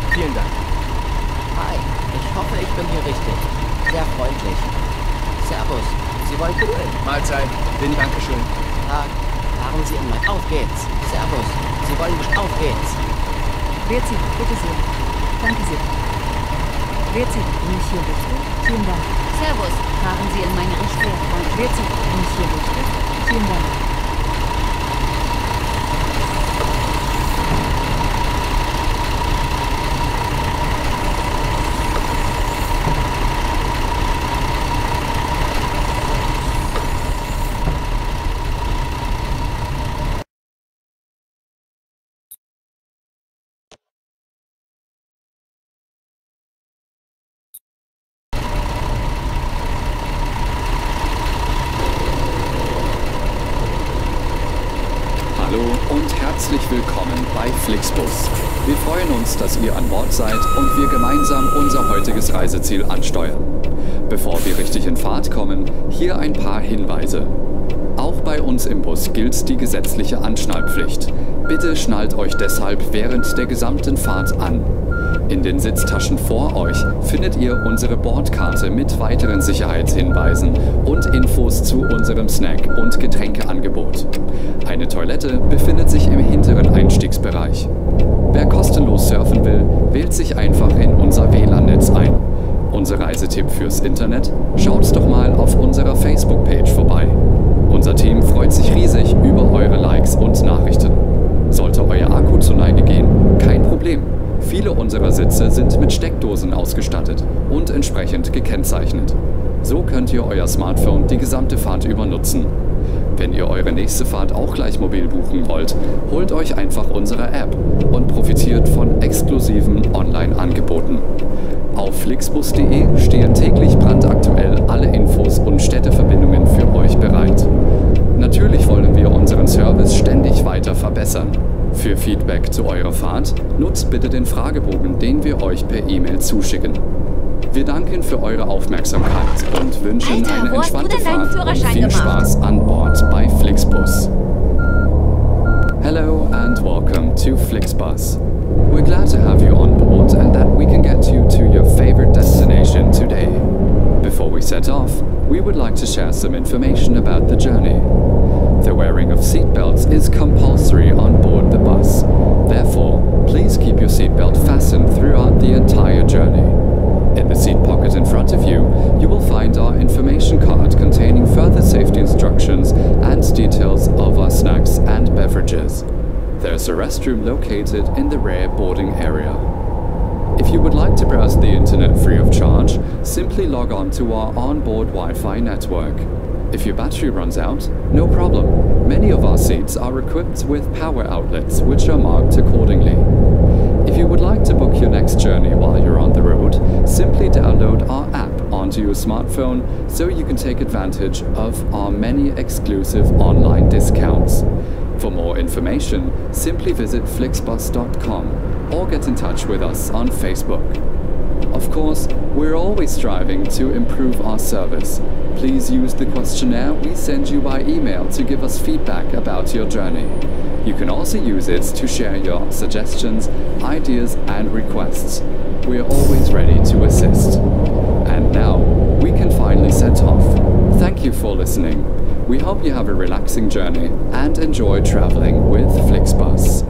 Vielen Dank. Hi, ich hoffe, ich bin hier richtig. Sehr freundlich. Servus, Sie wollen Kugeln? Mahlzeit. Dankeschön. Fahren Sie in mein... Auf geht's. Servus, Sie wollen... Auf geht's. Wer zieht? Bitte sehr. Danke sehr. Wer zieht? Mich hier richtig? Vielen Dank. Servus, fahren Sie in meine Richtung. Wer zieht? Mich hier richtig? Vielen Dank. Hallo und herzlich willkommen bei Flixbus. Wir freuen uns, dass ihr an Bord seid und wir gemeinsam unser heutiges Reiseziel ansteuern. Bevor wir richtig in Fahrt kommen, hier ein paar Hinweise. Auch bei uns im Bus gilt die gesetzliche Anschnallpflicht. Bitte schnallt euch deshalb während der gesamten Fahrt an. In den Sitztaschen vor euch findet ihr unsere Bordkarte mit weiteren Sicherheitshinweisen und Infos zu unserem Snack- und Getränkeangebot. Eine Toilette befindet sich im hinteren Einstiegsbereich. Wer kostenlos surfen will, wählt sich einfach in unser WLAN-Netz ein. Unser Reisetipp fürs Internet? Schaut doch mal auf unserer Facebook-Page vorbei. Unser Team freut sich riesig über eure Likes und Nachrichten. Sollte euer Akku zur Neige gehen? Kein Problem. Viele unserer Sitze sind mit Steckdosen ausgestattet und entsprechend gekennzeichnet. So könnt ihr euer Smartphone die gesamte Fahrt über nutzen. Wenn ihr eure nächste Fahrt auch gleich mobil buchen wollt, holt euch einfach unsere App und profitiert von exklusiven Online-Angeboten. Auf flixbus.de stehen täglich brandaktuell alle Infos und Städteverbindungen für euch bereit. Natürlich wollen wir unseren Service ständig weiter verbessern. Für Feedback zu eurer Fahrt nutzt bitte den Fragebogen, den wir euch per E-Mail zuschicken. Wir danken für eure Aufmerksamkeit und wünschen Alter, eine wo hast du entspannte denn deinen Fahrt und Führerschein viel gemacht? Spaß an Bord bei Flixbus. Hello and welcome to Flixbus. We're glad to have you on board and that we can get you to your favorite destination today. Before we set off, we would like to share some information about the journey. The wearing of seatbelts is compulsory on board the bus. Therefore, please keep your seatbelt fastened throughout the entire journey. In the seat pocket in front of you, you will find our information card containing further safety instructions and details of our snacks and beverages. There's a restroom located in the rear boarding area. If you would like to browse the internet free of charge, simply log on to our onboard Wi-Fi network. If your battery runs out, no problem. Many of our seats are equipped with power outlets, which are marked accordingly. If you would like to book your next journey while you're on the road, simply download our app onto your smartphone so you can take advantage of our many exclusive online discounts. For more information, simply visit flixbus.com or get in touch with us on Facebook. Of course, we're always striving to improve our service. Please use the questionnaire we send you by email to give us feedback about your journey. You can also use it to share your suggestions, ideas and requests. We are always ready to assist. And now, we can finally set off. Thank you for listening. We hope you have a relaxing journey and enjoy traveling with Flixbus.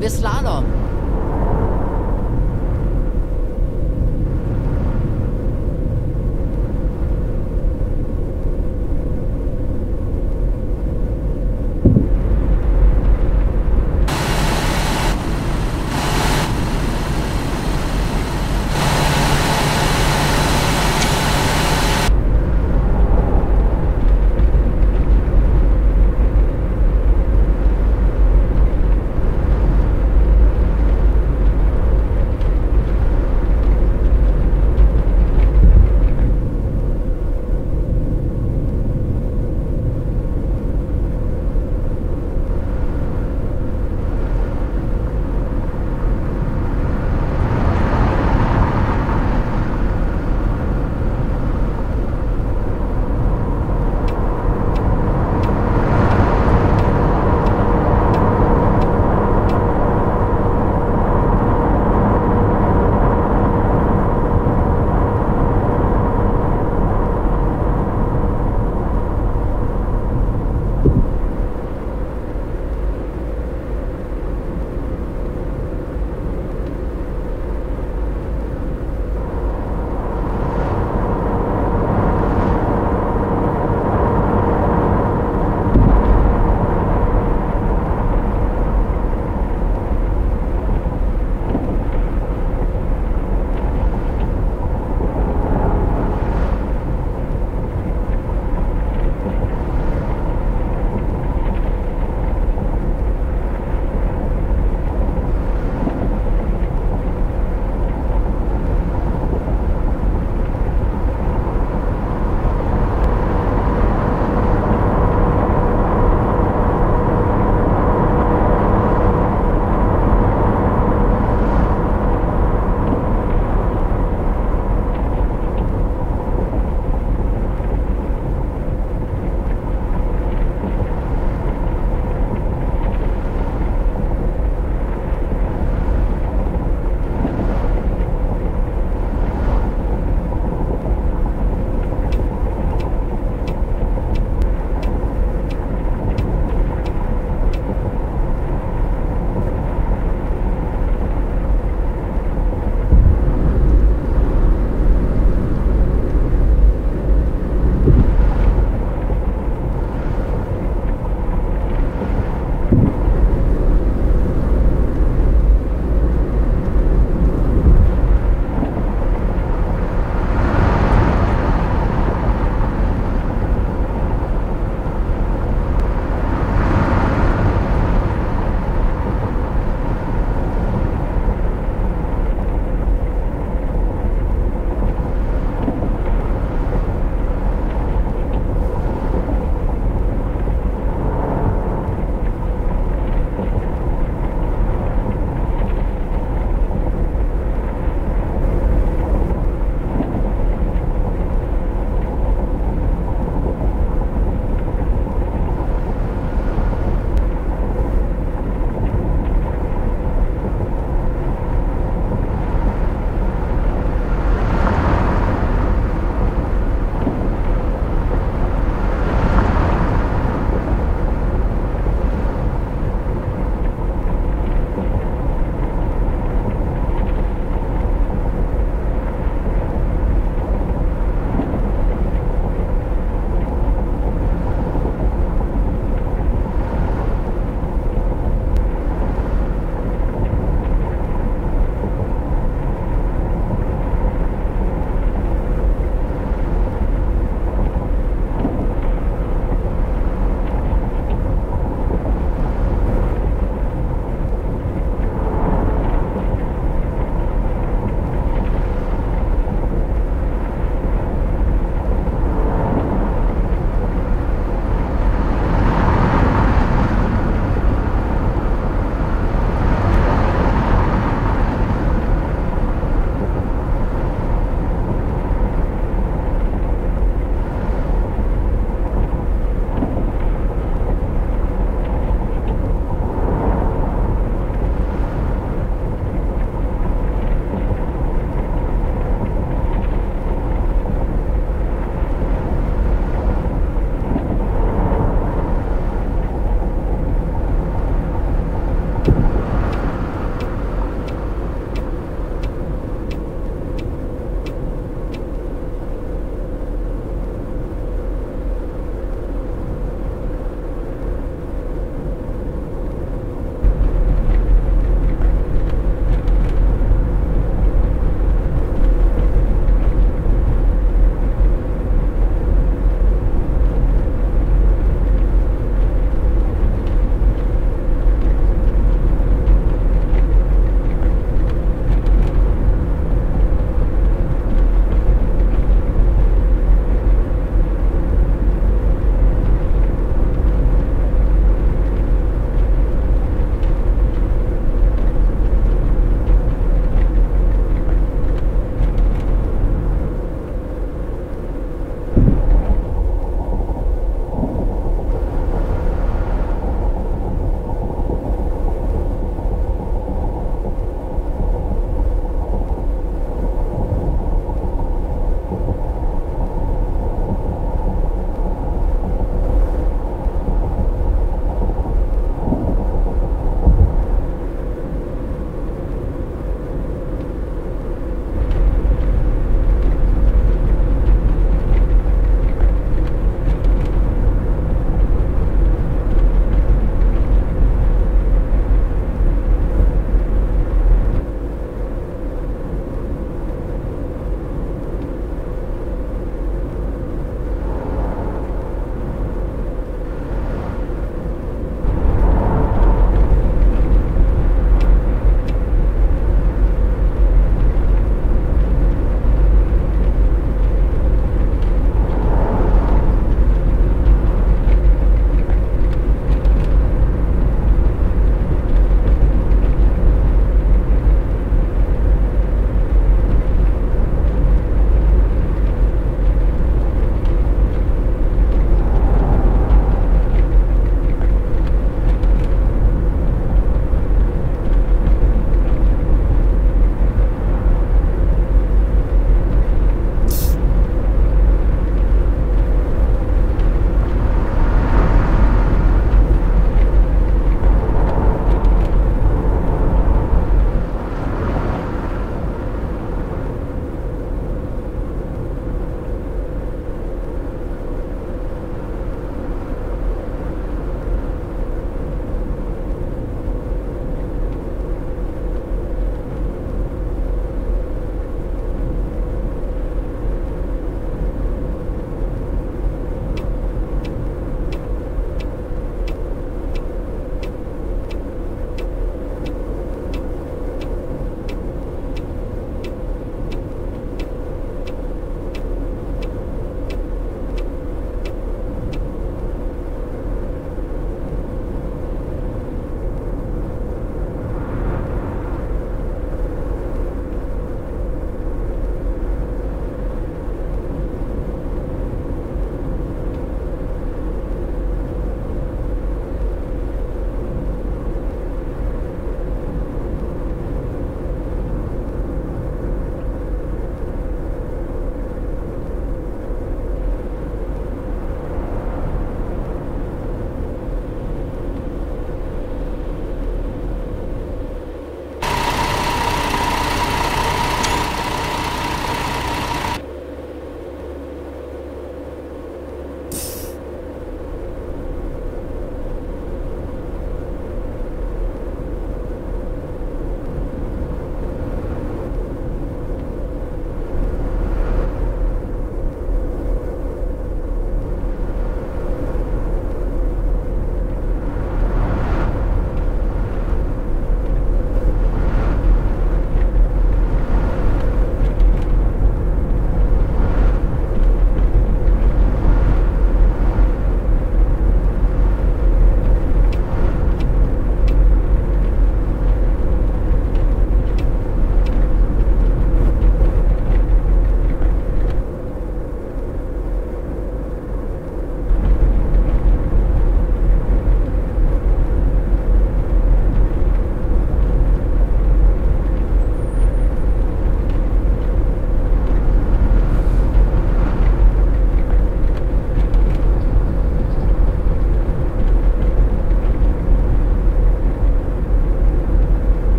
wir Slalom.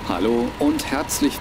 Hallo und herzlich